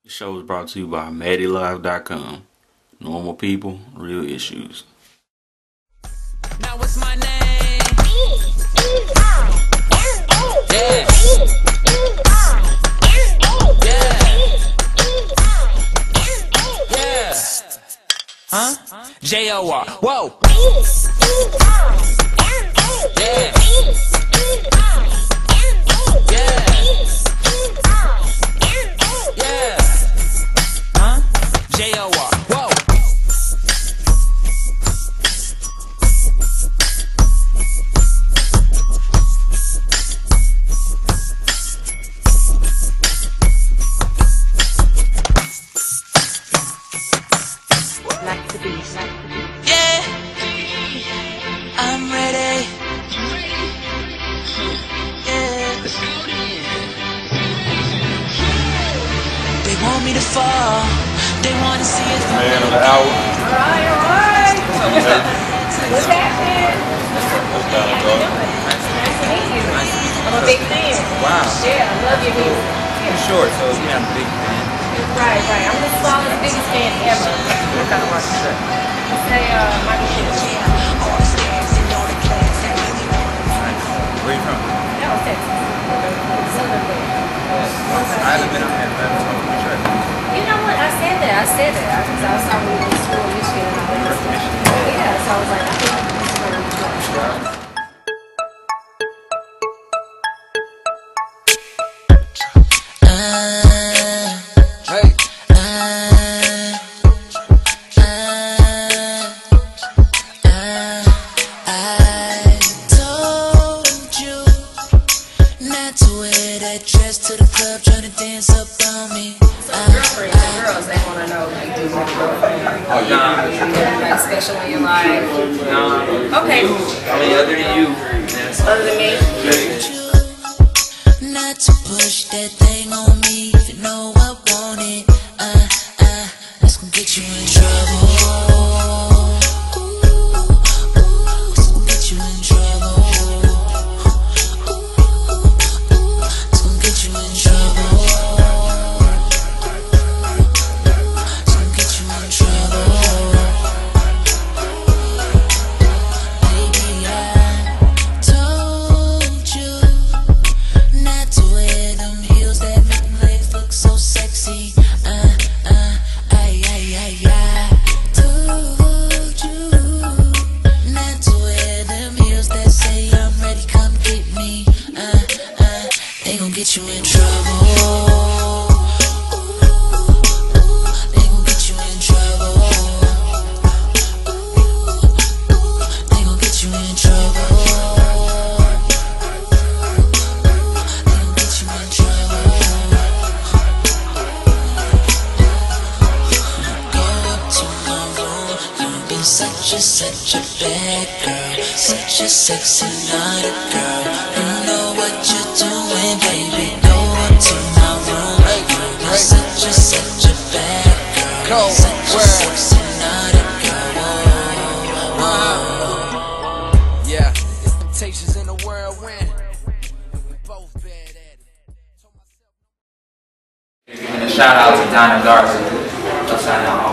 The show is brought to you by MaddieLive.com. Normal people, real issues. Now what's my name? Yeah. Yeah. Huh? J-O-R. Whoa. Yeah. J-O-R, whoa. Yeah, I'm ready. Yeah. They want me to fall. They want to see it. Man of the hour. Alright. What's happening? What's down there, bro? Nice to meet you. I'm a big fan. Wow. Yeah, I love your music. You're short, so yeah, I'm a big fan. Right. I'm the smallest, biggest fan ever. What kind of rock is that? I say, Michael Jackson. Where you from? Dallas, Texas. I haven't been out there. You know what? I said that. Because I was talking to the school in Michigan and all that. Yeah, so I was like, I think this is where I'm going. To the club, trying to dance up on me. Girlfriends and girls, they want to know, like, do you have a girlfriend? Oh, yeah. Like, special in your life? No. Okay. I mean, other than you. Other than me? Not to push that thing on me. If you know I want it, that's gonna get you in trouble. It's gonna get you in trouble. Get you in trouble. They gon' get you in trouble. They gon' get you in trouble. They gon' get you in trouble. Go up to my room. You've been such a bad girl, such a sexy naughty girl. You know what you're doing, baby. Go up to my room. You've been such a bad girl, such a sexy naughty girl. Yeah, it's Temptations in the whirlwind. We both bad at it. Giving a shout out to Donna Garza for signing